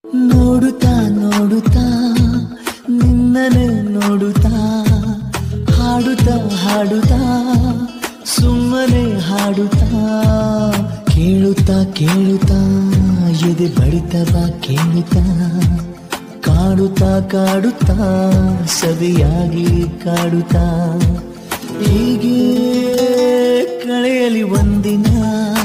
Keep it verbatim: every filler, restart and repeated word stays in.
ನೋಡುತ್ತಾ ನೋಡುತ್ತಾ ನಿನ್ನನೆ ನೋಡುತ್ತಾ ಹಾಡುತ್ತಾ ಹಾಡುತ್ತಾ ಸುಮ್ಮನೆ ಹಾಡುತ್ತಾ ಕೇಳುತ್ತಾ ಕೇಳುತ್ತಾ ಎದೆ ಬಡಿತವ ಕೇಳುತ್ತಾ ಕಾಡುತ್ತಾ ಕಾಡುತ್ತಾ ಸವಿಯಾಗಿ ಕಾಡುತ್ತಾ ಹೀಗೆ ಕಳೆಯಲಿ ಒಂದಿನ